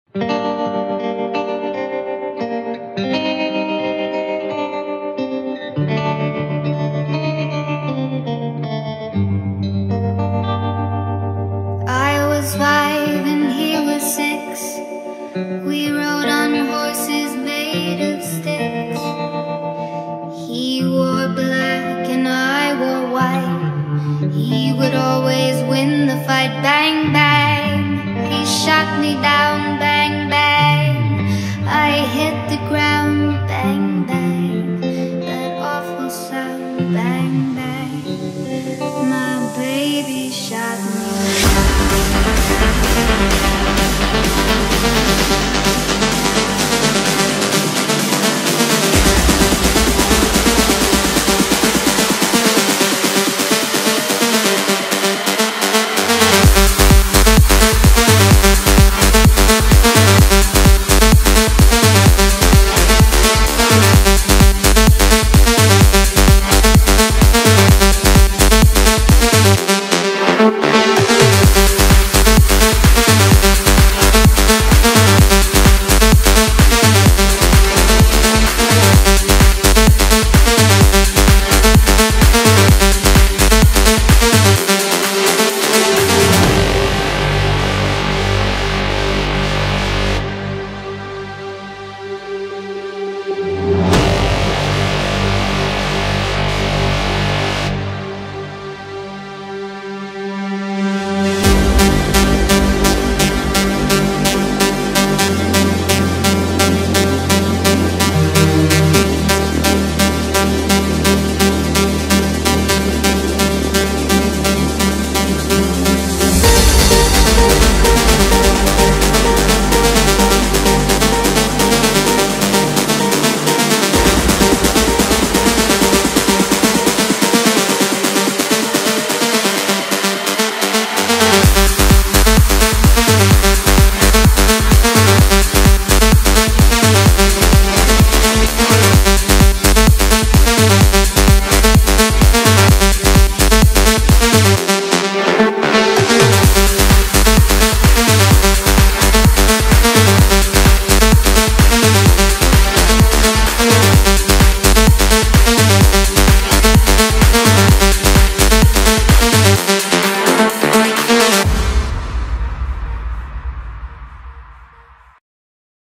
I was 5 and he was 6. We rode on horses made of sticks. He wore black and I wore white. He would always win the fight. Bang, bang, he shot me down